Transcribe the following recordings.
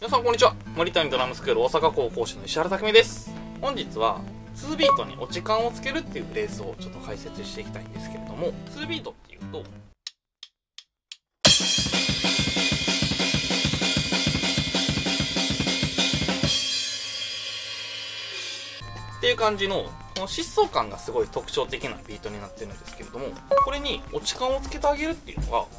皆さんこんにちは。森谷ドラムスクール大阪校講師の石原拓実です。本日は2ビートに落ち感をつけるっていうフレーズをちょっと解説していきたいんですけれども、2ビートっていうとっていう感じのこの疾走感がすごい特徴的なビートになってるんですけれども、これに落ち感をつけてあげるっていうのが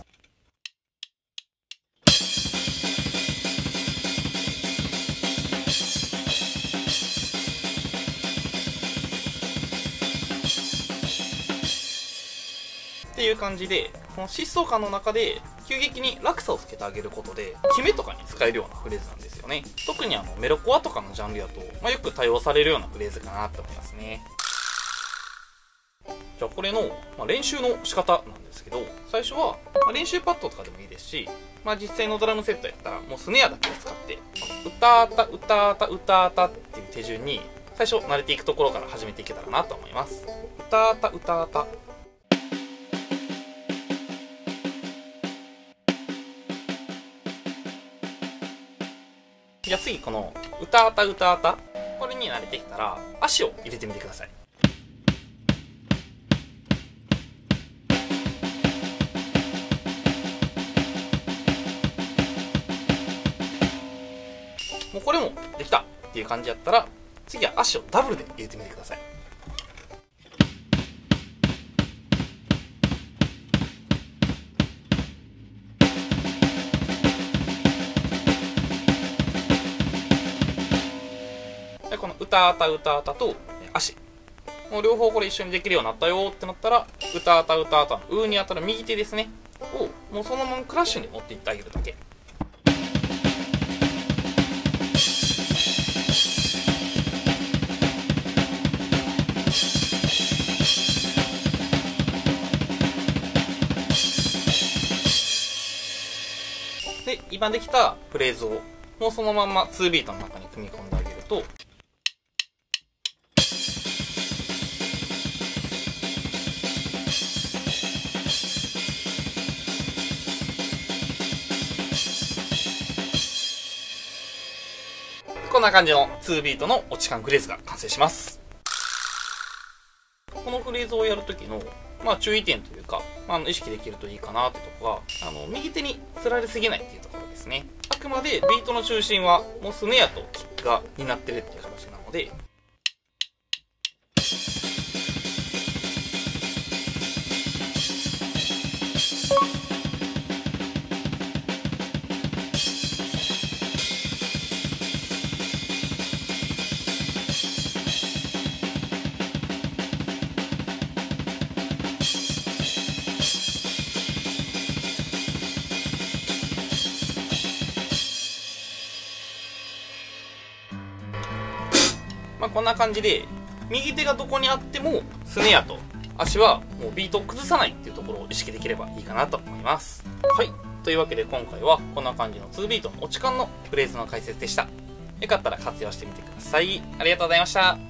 っていう感じで、この疾走感の中で急激に落差をつけてあげることで決めとかに使えるようなフレーズなんですよね。特にメロコアとかのジャンルだと、よく多用されるようなフレーズかなって思いますね。じゃあこれの練習の仕方なんですけど、最初は練習パッドとかでもいいですし、実際のドラムセットやったらもうスネアだけを使って歌ーた歌ーた歌ーたっていう手順に最初慣れていくところから始めていけたらなと思います。歌ーた歌ーた。じゃあ次この歌ーた歌ーた、これに慣れてきたら足を入れてみてください。もうこれもできたっていう感じやったら、次は足をダブルで入れてみてください。でこの歌ーた歌ーたと足、もう両方これ一緒にできるようになったよってなったら、歌ーた歌ーたのウーに当たる右手ですねをもうそのままクラッシュに持っていってあげるだけ。で今できたフレーズをもうそのまんま2ビートの中に組み込んであげると、こんな感じの2ビートの落ち感フレーズが完成します。このフレーズをやるときの注意点というか、意識できるといいかなってとこが、右手につられすぎないっていうところですね。あくまでビートの中心はもうスネアとキックが担ってるっていう形なので、こんな感じで右手がどこにあってもスネアと足はもうビートを崩さないっていうところを意識できればいいかなと思います。はい、というわけで今回はこんな感じの2ビートの落ち感のフレーズの解説でした。よかったら活用してみてください。ありがとうございました。